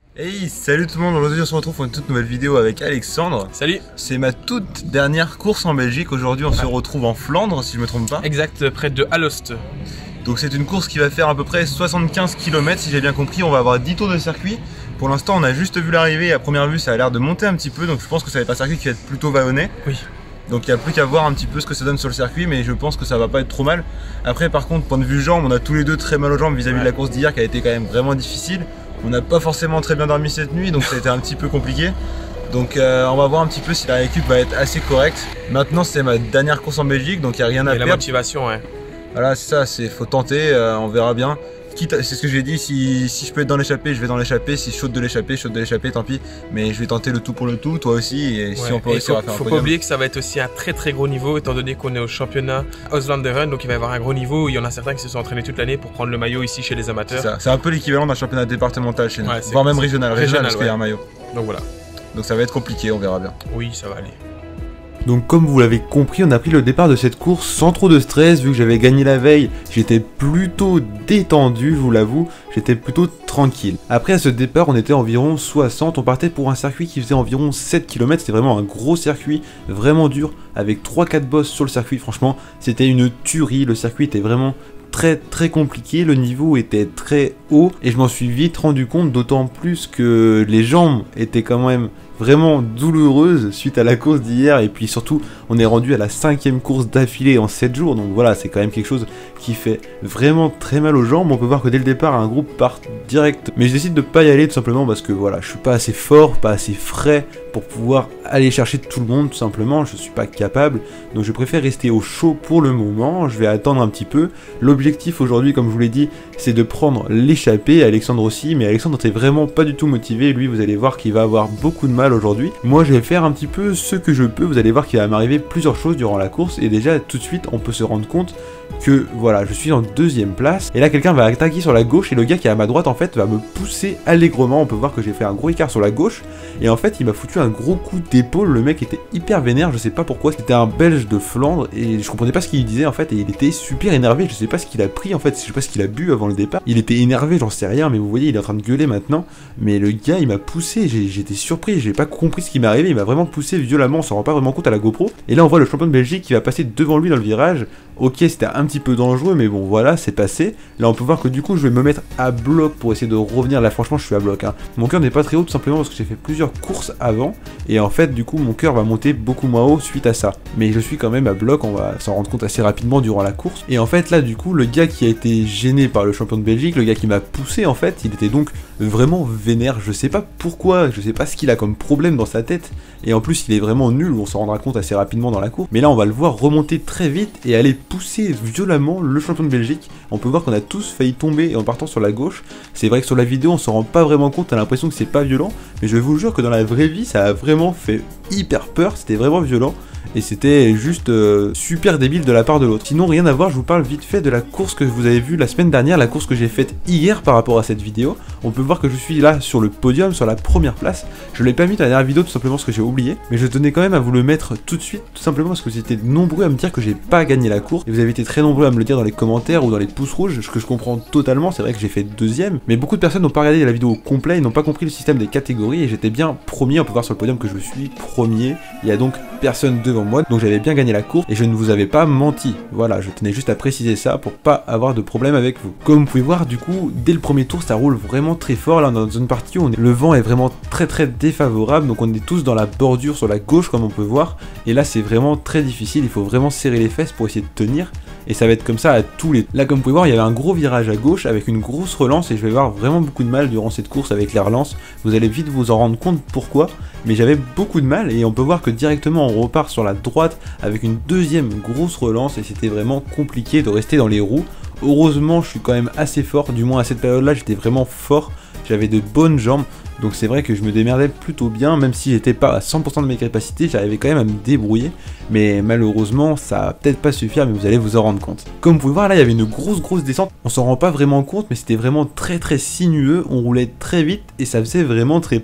Hey, salut tout le monde, aujourd'hui on se retrouve pour une toute nouvelle vidéo avec Alexandre. Salut. C'est ma toute dernière course en Belgique, aujourd'hui on se retrouve en Flandre si je me trompe pas. Exact, près de Alost. Donc c'est une course qui va faire à peu près 75 km si j'ai bien compris, on va avoir 10 tours de circuit. Pour l'instant on a juste vu l'arrivée et à première vue ça a l'air de monter un petit peu, donc je pense que ça va être un circuit qui va être plutôt vallonné. Oui. Donc il n'y a plus qu'à voir un petit peu ce que ça donne sur le circuit, mais je pense que ça va pas être trop mal. Après par contre, point de vue jambes, on a tous les deux très mal aux jambes vis-à-vis de la course d'hier qui a été quand même vraiment difficile. On n'a pas forcément très bien dormi cette nuit, donc ça a été un petit peu compliqué. Donc on va voir un petit peu si la récup va être assez correcte. Maintenant c'est ma dernière course en Belgique, donc il n'y a rien à Et perdre. la motivation, ouais. Voilà, c'est ça, faut tenter, on verra bien. C'est ce que j'ai dit, si je peux être dans l'échappée, je vais dans l'échappée. Si je saute de l'échappée, tant pis. Mais je vais tenter le tout pour le tout, toi aussi. Et si on peut réussir à faire un podium. Faut pas oublier que ça va être aussi un très gros niveau, étant donné qu'on est au championnat Auslanderen, donc il va y avoir un gros niveau. Il y en a certains qui se sont entraînés toute l'année pour prendre le maillot ici chez les amateurs. C'est un peu l'équivalent d'un championnat départemental chez nous, voire même régional parce qu'il y a un maillot. Donc voilà. Donc ça va être compliqué, on verra bien. Oui, ça va aller. Donc comme vous l'avez compris, on a pris le départ de cette course sans trop de stress, vu que j'avais gagné la veille, j'étais plutôt détendu, je vous l'avoue, j'étais plutôt tranquille. Après à ce départ, on était environ 60, on partait pour un circuit qui faisait environ 7 km, c'était vraiment un gros circuit, vraiment dur, avec 3-4 bosses sur le circuit, franchement, c'était une tuerie, le circuit était vraiment très compliqué, le niveau était très haut, et je m'en suis vite rendu compte, d'autant plus que les jambes étaient quand même vraiment douloureuse suite à la course d'hier, et puis surtout on est rendu à la 5e course d'affilée en 7 jours, donc voilà, c'est quand même quelque chose qui fait vraiment très mal aux jambes. On peut voir que dès le départ un groupe part direct, mais je décide de pas y aller tout simplement parce que voilà, je suis pas assez fort, pas assez frais pour pouvoir aller chercher tout le monde, tout simplement, je suis pas capable, donc je préfère rester au chaud pour le moment. Je vais attendre un petit peu. L'objectif aujourd'hui, comme je vous l'ai dit, c'est de prendre l'échappée, Alexandre aussi, mais Alexandre n'était vraiment pas du tout motivé, lui vous allez voir qu'il va avoir beaucoup de mal aujourd'hui. Moi je vais faire un petit peu ce que je peux, vous allez voir qu'il va m'arriver plusieurs choses durant la course, et déjà tout de suite on peut se rendre compte que voilà, je suis en 2e place, et là quelqu'un va attaquer sur la gauche, et le gars qui est à ma droite en fait va me pousser allègrement. On peut voir que j'ai fait un gros écart sur la gauche, et en fait il m'a foutu un gros coup d'épaule. Le mec était hyper vénère, je sais pas pourquoi, c'était un belge de Flandre, et je comprenais pas ce qu'il disait en fait, et il était super énervé, je sais pas ce qu'il a pris en fait, je sais pas ce qu'il a bu avant le départ, il était énervé, j'en sais rien, mais vous voyez il est en train de gueuler maintenant, mais le gars il m'a poussé, j'étais surpris, j'ai pas compris ce qui m'est arrivé, il m'a vraiment poussé violemment, on s'en rend pas vraiment compte à la GoPro, et là on voit le champion de Belgique qui va passer devant lui dans le virage. Ok, c'était un petit peu dangereux, mais bon voilà, c'est passé. Là on peut voir que du coup je vais me mettre à bloc pour essayer de revenir. Là franchement je suis à bloc, hein. Mon cœur n'est pas très haut tout simplement parce que j'ai fait plusieurs courses avant, et en fait du coup mon cœur va monter beaucoup moins haut suite à ça. Mais je suis quand même à bloc, on va s'en rendre compte assez rapidement durant la course. Et en fait là du coup le gars qui a été gêné par le champion de Belgique, le gars qui m'a poussé en fait, il était donc vraiment vénère. Je sais pas pourquoi, je sais pas ce qu'il a comme problème dans sa tête, et en plus il est vraiment nul, on s'en rendra compte assez rapidement dans la course. Mais là on va le voir remonter très vite et aller pousser violemment le champion de Belgique. On peut voir qu'on a tous failli tomber en partant sur la gauche. C'est vrai que sur la vidéo on s'en rend pas vraiment compte, on a l'impression que c'est pas violent, mais je vous jure que dans la vraie vie ça a vraiment fait hyper peur, c'était vraiment violent. Et c'était juste super débile de la part de l'autre. Sinon rien à voir, je vous parle vite fait de la course que vous avez vue la semaine dernière, la course que j'ai faite hier par rapport à cette vidéo. On peut voir que je suis là sur le podium, sur la première place. Je l'ai pas mis dans la dernière vidéo tout simplement parce que j'ai oublié, mais je tenais quand même à vous le mettre tout de suite, tout simplement parce que vous étiez nombreux à me dire que j'ai pas gagné la course, et vous avez été très nombreux à me le dire dans les commentaires ou dans les pouces rouges, ce que je comprends totalement. C'est vrai que j'ai fait 2e, mais beaucoup de personnes n'ont pas regardé la vidéo au complet, ils n'ont pas compris le système des catégories, et j'étais bien premier. On peut voir sur le podium que je suis premier, il y a donc personne devant moi, donc j'avais bien gagné la course et je ne vous avais pas menti. Voilà, je tenais juste à préciser ça pour pas avoir de problème avec vous. Comme vous pouvez voir, du coup, dès le premier tour, ça roule vraiment très fort. Là, dans une partie où le vent est vraiment très défavorable, donc on est tous dans la bordure sur la gauche comme on peut voir, et là c'est vraiment très difficile, il faut vraiment serrer les fesses pour essayer de tenir, et ça va être comme ça à tous les... Là comme vous pouvez voir, il y avait un gros virage à gauche avec une grosse relance, et je vais avoir vraiment beaucoup de mal durant cette course avec les relances. Vous allez vite vous en rendre compte pourquoi, mais j'avais beaucoup de mal, et on peut voir que directement on repart sur la droite avec une 2e grosse relance, et c'était vraiment compliqué de rester dans les roues. Heureusement je suis quand même assez fort, du moins à cette période là j'étais vraiment fort, j'avais de bonnes jambes, donc c'est vrai que je me démerdais plutôt bien, même si j'étais pas à 100% de mes capacités, j'arrivais quand même à me débrouiller, mais malheureusement ça va peut-être pas suffire, mais vous allez vous en rendre compte. Comme vous pouvez voir là, il y avait une grosse descente, on s'en rend pas vraiment compte, mais c'était vraiment très sinueux, on roulait très vite et ça faisait vraiment très peur.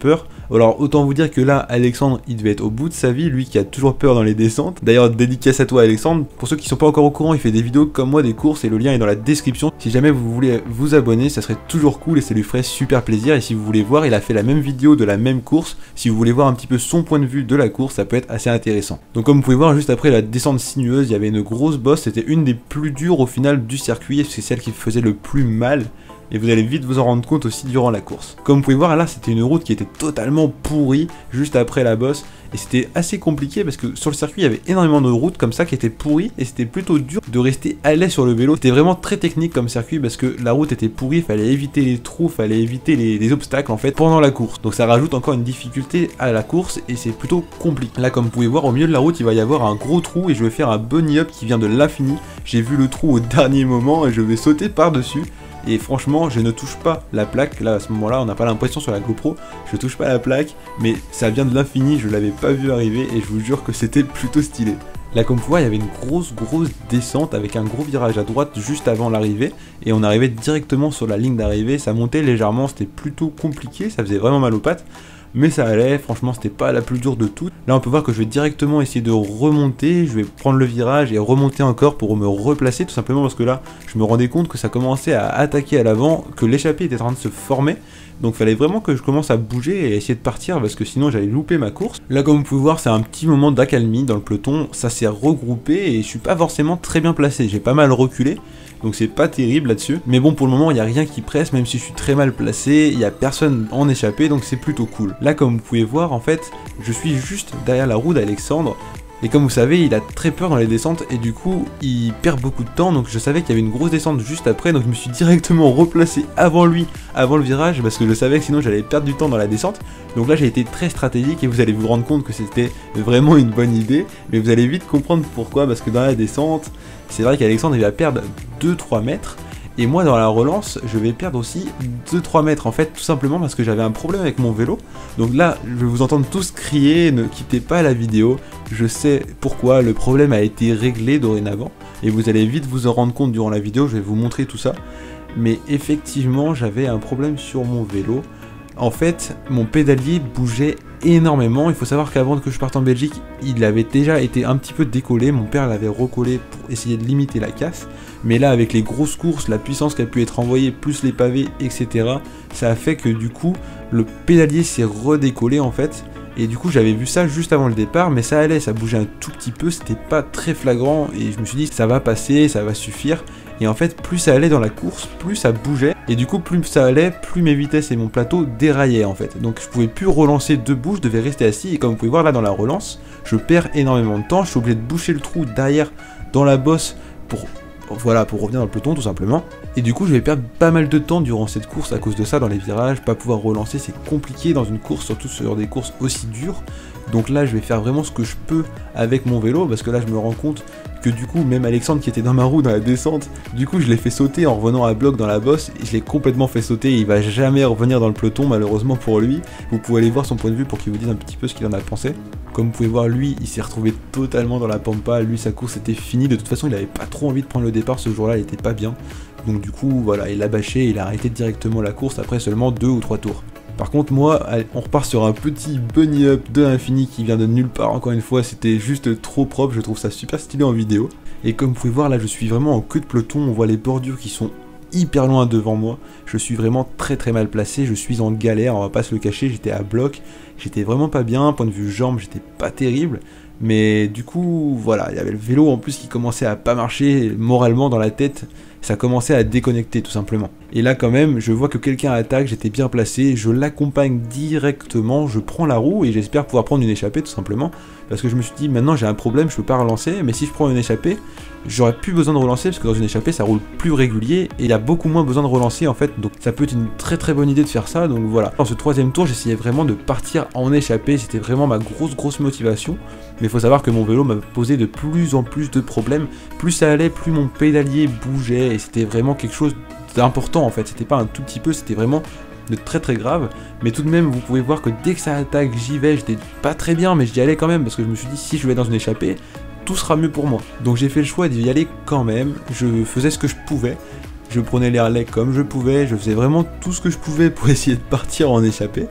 Alors autant vous dire que là, Alexandre, il devait être au bout de sa vie, lui qui a toujours peur dans les descentes. D'ailleurs, dédicace à toi Alexandre. Pour ceux qui sont pas encore au courant, il fait des vidéos comme moi, des courses, et le lien est dans la description. Si jamais vous voulez vous abonner, ça serait toujours cool et ça lui ferait super plaisir. Et si vous voulez voir, il a fait la même vidéo de la même course. Si vous voulez voir un petit peu son point de vue de la course, ça peut être assez intéressant. Donc comme vous pouvez voir, juste après la descente sinueuse, il y avait une grosse bosse. C'était une des plus dures au final du circuit, c'est celle qui faisait le plus mal. Et vous allez vite vous en rendre compte aussi durant la course. Comme vous pouvez voir là, c'était une route qui était totalement pourrie juste après la bosse. Et c'était assez compliqué parce que sur le circuit, il y avait énormément de routes comme ça qui étaient pourries. Et c'était plutôt dur de rester à l'aise sur le vélo. C'était vraiment très technique comme circuit parce que la route était pourrie. Il fallait éviter les trous, il fallait éviter les obstacles en fait pendant la course. Donc ça rajoute encore une difficulté à la course et c'est plutôt compliqué. Là comme vous pouvez voir, au milieu de la route, il va y avoir un gros trou et je vais faire un bunny up qui vient de l'infini. J'ai vu le trou au dernier moment et je vais sauter par-dessus. Et franchement, je ne touche pas la plaque. Là, à ce moment-là, on n'a pas l'impression sur la GoPro. Je touche pas la plaque, mais ça vient de l'infini. Je l'avais pas vu arriver et je vous jure que c'était plutôt stylé. Là, comme vous voyez, il y avait une grosse descente avec un gros virage à droite juste avant l'arrivée. Et on arrivait directement sur la ligne d'arrivée. Ça montait légèrement, c'était plutôt compliqué. Ça faisait vraiment mal aux pattes. Mais ça allait, franchement c'était pas la plus dure de toutes. Là on peut voir que je vais directement essayer de remonter, je vais prendre le virage et remonter encore pour me replacer, tout simplement parce que là je me rendais compte que ça commençait à attaquer à l'avant, que l'échappée était en train de se former. Donc il fallait vraiment que je commence à bouger et essayer de partir parce que sinon j'allais louper ma course. Là comme vous pouvez voir, c'est un petit moment d'accalmie dans le peloton, ça s'est regroupé et je suis pas forcément très bien placé, j'ai pas mal reculé. Donc c'est pas terrible là-dessus. Mais bon, pour le moment, il n'y a rien qui presse, même si je suis très mal placé. Il n'y a personne en échappée, donc c'est plutôt cool. Là, comme vous pouvez voir, en fait, je suis juste derrière la roue d'Alexandre. Et comme vous savez, il a très peur dans les descentes et du coup, il perd beaucoup de temps. Donc je savais qu'il y avait une grosse descente juste après. Donc je me suis directement replacé avant lui, avant le virage, parce que je savais que sinon j'allais perdre du temps dans la descente. Donc là, j'ai été très stratégique et vous allez vous rendre compte que c'était vraiment une bonne idée. Mais vous allez vite comprendre pourquoi, parce que dans la descente, c'est vrai qu'Alexandre il va perdre 2-3 mètres. Et moi dans la relance, je vais perdre aussi 2-3 mètres en fait, tout simplement parce que j'avais un problème avec mon vélo. Donc là, je vais vous entendre tous crier, ne quittez pas la vidéo. Je sais pourquoi, le problème a été réglé dorénavant. Et vous allez vite vous en rendre compte durant la vidéo, je vais vous montrer tout ça. Mais effectivement, j'avais un problème sur mon vélo. En fait, mon pédalier bougeait énormément. Il faut savoir qu'avant que je parte en Belgique, il avait déjà été un petit peu décollé. Mon père l'avait recollé pour essayer de limiter la casse. Mais là, avec les grosses courses, la puissance qui a pu être envoyée, plus les pavés, etc., ça a fait que du coup, le pédalier s'est redécollé en fait. Et du coup, j'avais vu ça juste avant le départ, mais ça allait, ça bougeait un tout petit peu, c'était pas très flagrant. Et je me suis dit, ça va passer, ça va suffire. Et en fait, plus ça allait dans la course, plus ça bougeait. Et du coup, plus ça allait, plus mes vitesses et mon plateau déraillaient en fait. Donc je pouvais plus relancer debout, je devais rester assis. Et comme vous pouvez voir là dans la relance, je perds énormément de temps. Je suis obligé de boucher le trou derrière dans la bosse pour revenir dans le peloton tout simplement. Et du coup je vais perdre pas mal de temps durant cette course à cause de ça dans les virages, pas pouvoir relancer, c'est compliqué dans une course, surtout sur des courses aussi dures. Donc là je vais faire vraiment ce que je peux avec mon vélo, parce que là je me rends compte que du coup même Alexandre qui était dans ma roue dans la descente, du coup je l'ai fait sauter en revenant à bloc dans la bosse, et je l'ai complètement fait sauter, et il va jamais revenir dans le peloton malheureusement pour lui. Vous pouvez aller voir son point de vue pour qu'il vous dise un petit peu ce qu'il en a pensé. Comme vous pouvez voir, lui il s'est retrouvé totalement dans la pampa, lui sa course était finie, de toute façon il avait pas trop envie de prendre le départ ce jour là, il était pas bien. Donc du coup voilà, il a bâché, il a arrêté directement la course après seulement 2 ou 3 tours. Par contre moi, on repart sur un petit bunny up de l'infini qui vient de nulle part, encore une fois c'était juste trop propre, je trouve ça super stylé en vidéo. Et comme vous pouvez voir là je suis vraiment en queue de peloton, on voit les bordures qui sont hyper loin devant moi, je suis vraiment très mal placé, je suis en galère, on va pas se le cacher, j'étais à bloc, j'étais vraiment pas bien, point de vue jambes j'étais pas terrible. Mais du coup, voilà, il y avait le vélo en plus qui commençait à pas marcher moralement dans la tête, ça commençait à déconnecter tout simplement. Et là quand même, je vois que quelqu'un attaque, j'étais bien placé, je l'accompagne directement, je prends la roue et j'espère pouvoir prendre une échappée tout simplement. Parce que je me suis dit, maintenant j'ai un problème, je peux pas relancer, mais si je prends une échappée, j'aurais plus besoin de relancer parce que dans une échappée ça roule plus régulier et il y a beaucoup moins besoin de relancer en fait. Donc ça peut être une très bonne idée de faire ça, donc voilà. Dans ce troisième tour, j'essayais vraiment de partir en échappée, c'était vraiment ma grosse motivation. Mais il faut savoir que mon vélo m'a posé de plus en plus de problèmes. Plus ça allait, plus mon pédalier bougeait et c'était vraiment quelque chose d'important en fait. C'était pas un tout petit peu, c'était vraiment de très grave. Mais tout de même, vous pouvez voir que dès que ça attaque, j'y vais. J'étais pas très bien, mais j'y allais quand même parce que je me suis dit, si je vais dans une échappée, tout sera mieux pour moi. Donc j'ai fait le choix d'y aller quand même. Je faisais ce que je pouvais. Je prenais les relais comme je pouvais. Je faisais vraiment tout ce que je pouvais pour essayer de partir en échappée.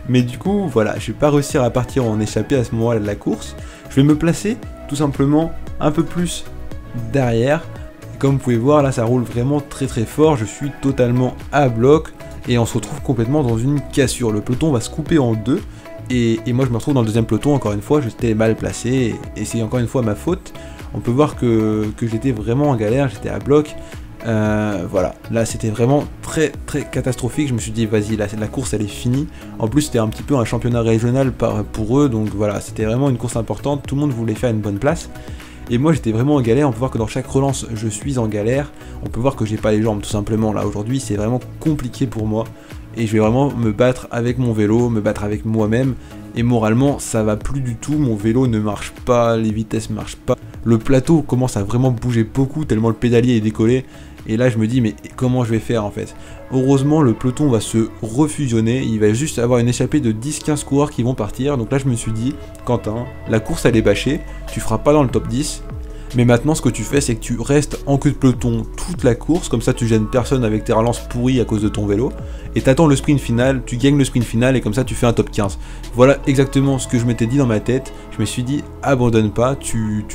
Mais du coup, voilà, je vais pas réussir à partir en échappée à ce moment-là de la course. Je vais me placer tout simplement un peu plus derrière. Et comme vous pouvez voir, là ça roule vraiment très très fort. Je suis totalement à bloc et on se retrouve complètement dans une cassure. Le peloton va se couper en deux. Et moi je me retrouve dans le deuxième peloton, encore une fois, j'étais mal placé, et c'est encore une fois ma faute. On peut voir que j'étais vraiment en galère, j'étais à bloc. Voilà, là c'était vraiment très très catastrophique. Je me suis dit vas-y, la course elle est finie. En plus c'était un petit peu un championnat régional pour eux, donc voilà, c'était vraiment une course importante. Tout le monde voulait faire une bonne place. Et moi j'étais vraiment en galère. On peut voir que dans chaque relance je suis en galère. On peut voir que j'ai pas les jambes tout simplement. Là aujourd'hui c'est vraiment compliqué pour moi. Et je vais vraiment me battre avec mon vélo, me battre avec moi-même. Et moralement, ça va plus du tout. Mon vélo ne marche pas, les vitesses marchent pas. Le plateau commence à vraiment bouger beaucoup tellement le pédalier est décollé. Et là, je me dis, mais comment je vais faire en fait? Heureusement, le peloton va se refusionner. Il va juste avoir une échappée de 10-15 coureurs qui vont partir. Donc là, je me suis dit, Quentin, la course elle est bâchée. Tu feras pas dans le top 10. Mais maintenant, ce que tu fais, c'est que tu restes en queue de peloton toute la course, comme ça tu gênes personne avec tes relances pourries à cause de ton vélo, et t'attends le sprint final, tu gagnes le sprint final, et comme ça tu fais un top 15. Voilà exactement ce que je m'étais dit dans ma tête. Je me suis dit, abandonne pas, tu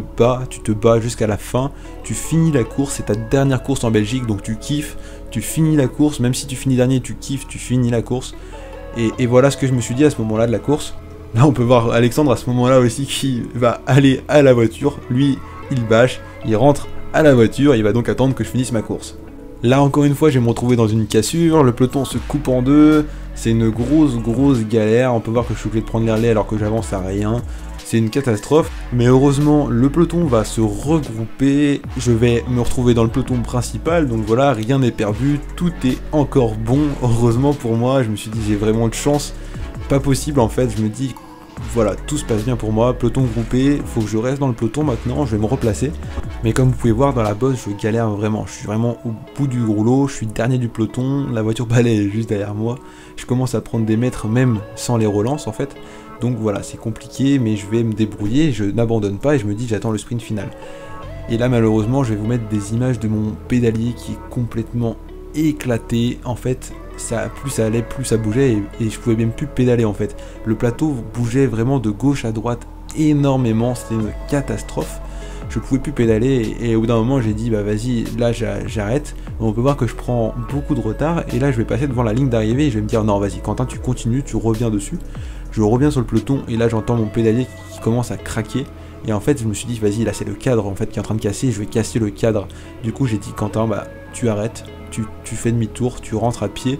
te bats jusqu'à la fin, tu finis la course, c'est ta dernière course en Belgique, donc tu kiffes, tu finis la course, même si tu finis dernier, tu kiffes, tu finis la course. Et voilà ce que je me suis dit à ce moment-là de la course. Là, on peut voir Alexandre à ce moment-là aussi qui va aller à la voiture. Lui, il bâche, il rentre à la voiture, il va donc attendre que je finisse ma course. Là, encore une fois, je vais me retrouver dans une cassure, le peloton se coupe en deux, c'est une grosse galère. On peut voir que je suis obligé de prendre les relais alors que j'avance à rien. C'est une catastrophe, mais heureusement, le peloton va se regrouper. Je vais me retrouver dans le peloton principal, donc voilà, rien n'est perdu, tout est encore bon. Heureusement pour moi, je me suis dit, j'ai vraiment de chance. Pas possible en fait, je me dis, voilà, tout se passe bien pour moi, peloton groupé, faut que je reste dans le peloton maintenant, je vais me replacer. Mais comme vous pouvez voir dans la bosse, je galère vraiment, je suis vraiment au bout du rouleau, je suis dernier du peloton, la voiture balai est juste derrière moi. Je commence à prendre des mètres même sans les relances en fait. Donc voilà, c'est compliqué, mais je vais me débrouiller, je n'abandonne pas et je me dis j'attends le sprint final. Et là malheureusement, je vais vous mettre des images de mon pédalier qui est complètement éclaté. En fait, plus ça allait, plus ça bougeait et je pouvais même plus pédaler en fait. Le plateau bougeait vraiment de gauche à droite énormément, c'était une catastrophe. Je pouvais plus pédaler et au bout d'un moment j'ai dit bah vas-y, là j'arrête. On peut voir que je prends beaucoup de retard et là je vais passer devant la ligne d'arrivée et je vais me dire non vas-y Quentin, tu continues, tu reviens dessus. Je reviens sur le peloton et là j'entends mon pédalier qui commence à craquer. Et en fait je me suis dit vas-y, là c'est le cadre en fait qui est en train de casser, je vais casser le cadre. Du coup j'ai dit Quentin bah tu arrêtes, tu fais demi-tour, tu rentres à pied.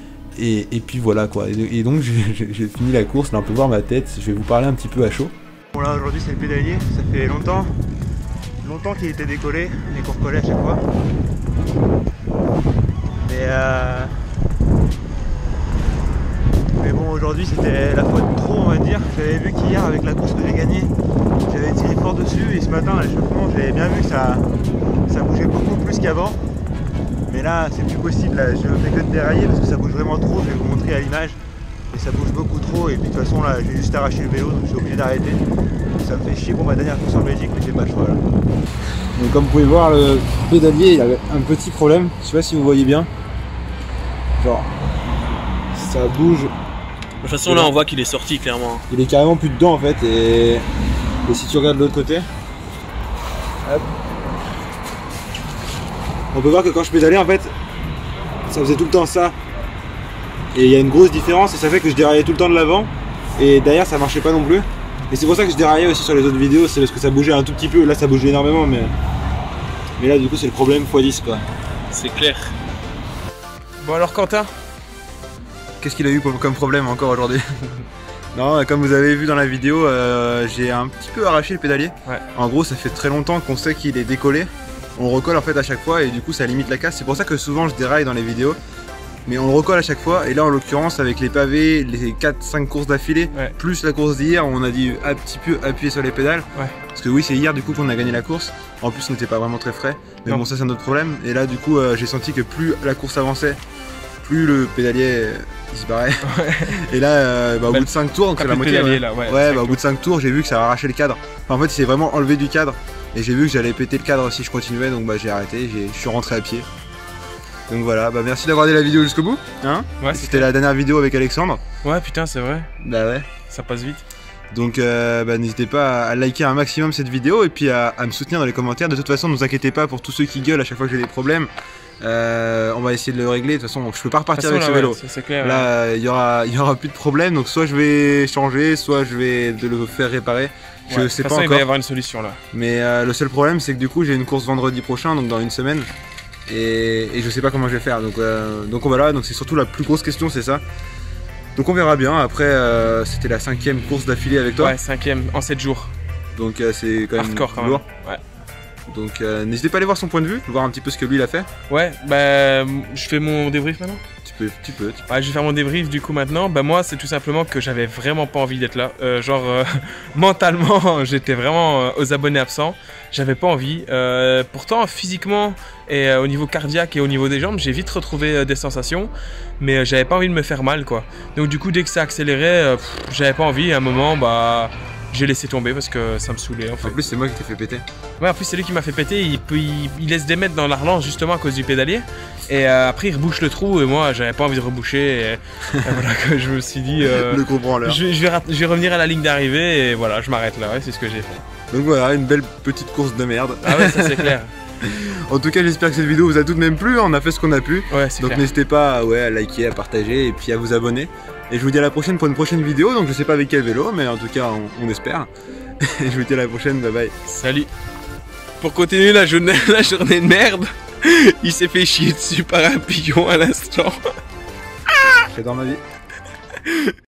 Et puis voilà quoi, et donc j'ai fini la course. Là on peut voir ma tête, je vais vous parler un petit peu à chaud. Bon là aujourd'hui c'est le pédalier, ça fait longtemps qu'il était décollé et qu'on recollait à chaque fois. Mais bon aujourd'hui c'était la fois de trop on va dire. J'avais vu qu'hier avec la course que j'ai gagnée, j'avais tiré fort dessus et ce matin à l'échauffement j'avais bien vu que ça bougeait beaucoup plus qu'avant. Mais là c'est plus possible, là, je fais que de dérailler parce que ça bouge vraiment trop, je vais vous montrer à l'image. Et ça bouge beaucoup trop et puis de toute façon là j'ai juste arraché le vélo donc je suis obligé d'arrêter. Ça me fait chier pour ma dernière course en Belgique mais j'ai pas le choix là. Donc comme vous pouvez voir le pédalier il avait un petit problème, je sais pas si vous voyez bien. Genre ça bouge. De toute façon là on voit qu'il est sorti clairement. Il est carrément plus dedans en fait et si tu regardes de l'autre côté, hop. On peut voir que quand je pédalais en fait, ça faisait tout le temps ça. Et il y a une grosse différence et ça fait que je déraillais tout le temps de l'avant. Et derrière ça marchait pas non plus. Et c'est pour ça que je déraillais aussi sur les autres vidéos, c'est parce que ça bougeait un tout petit peu. Là ça bougeait énormément mais là du coup c'est le problème x10 quoi. C'est clair. Bon alors Quentin, qu'est-ce qu'il a eu comme problème encore aujourd'hui? Non, comme vous avez vu dans la vidéo, j'ai un petit peu arraché le pédalier. Ouais. En gros ça fait très longtemps qu'on sait qu'il est décollé. On le recolle en fait à chaque fois et du coup ça limite la casse. C'est pour ça que souvent je déraille dans les vidéos. Mais on le recolle à chaque fois et là en l'occurrence avec les pavés, les 4-5 courses d'affilée, ouais. Plus la course d'hier, on a dit un petit peu appuyer sur les pédales. Ouais. Parce que oui c'est hier du coup qu'on a gagné la course. En plus on n'était pas vraiment très frais. Mais non. Bon ça c'est un autre problème. Et là du coup j'ai senti que plus la course avançait, plus le pédalier disparaît. Ouais. Et là au bout de 5 tours, donc c'est la moitié. Au bout de 5 tours j'ai vu que ça a arraché le cadre. Enfin, en fait il s'est vraiment enlevé du cadre. Et j'ai vu que j'allais péter le cadre si je continuais, donc j'ai arrêté, je suis rentré à pied. Donc voilà, bah merci d'avoir regardé la vidéo jusqu'au bout. Hein, Ouais, c'était la dernière vidéo avec Alexandre. Ouais, putain, c'est vrai. Bah ouais. Ça passe vite. Donc bah, n'hésitez pas à liker un maximum cette vidéo et puis à me soutenir dans les commentaires. De toute façon, ne vous inquiétez pas pour tous ceux qui gueulent à chaque fois que j'ai des problèmes. On va essayer de le régler. De toute façon, je peux pas repartir avec ce vélo. C'est clair. Là, il y aura plus de problème. Donc soit je vais changer, soit je vais le faire réparer. Je sais pas encore. Il va y avoir une solution là. Mais le seul problème, c'est que du coup, j'ai une course vendredi prochain, donc dans une semaine. Et je sais pas comment je vais faire. Donc voilà. Donc c'est surtout la plus grosse question, c'est ça. Donc on verra bien. Après, c'était la 5e course d'affilée avec toi. Ouais, 5e en 7 jours. Donc c'est quand même hardcore quand lourd. même. Ouais. Donc n'hésitez pas à aller voir son point de vue, voir un petit peu ce que lui il a fait. Ouais, bah je fais mon débrief maintenant. Tu peux. Ouais, je vais faire mon débrief du coup maintenant. Bah moi c'est tout simplement que j'avais vraiment pas envie d'être là. Mentalement j'étais vraiment aux abonnés absents. J'avais pas envie. Pourtant physiquement et au niveau cardiaque et au niveau des jambes j'ai vite retrouvé des sensations. Mais j'avais pas envie de me faire mal quoi. Donc du coup dès que ça accélérait j'avais pas envie. À un moment bah j'ai laissé tomber parce que ça me saoulait en fait. En plus c'est moi qui t'ai fait péter. Ouais, en plus c'est lui qui m'a fait péter, il laisse des mètres dans la relance justement à cause du pédalier. Et après il rebouche le trou et moi j'avais pas envie de reboucher. Et voilà que je me suis dit... le gros branleur. Je vais revenir à la ligne d'arrivée et voilà, je m'arrête là, ouais, c'est ce que j'ai fait. Donc voilà, une belle petite course de merde. Ah ouais, ça c'est clair. En tout cas j'espère que cette vidéo vous a tout de même plu, on a fait ce qu'on a pu. Ouais, c'est donc clair. n'hésitez pas à liker, à partager et puis à vous abonner. Et je vous dis à la prochaine pour une prochaine vidéo, donc je sais pas avec quel vélo, mais en tout cas on espère. Et je vous dis à la prochaine, bye bye. Salut. Pour continuer la journée de merde, il s'est fait chier dessus par un pigeon à l'instant. J'adore ma vie.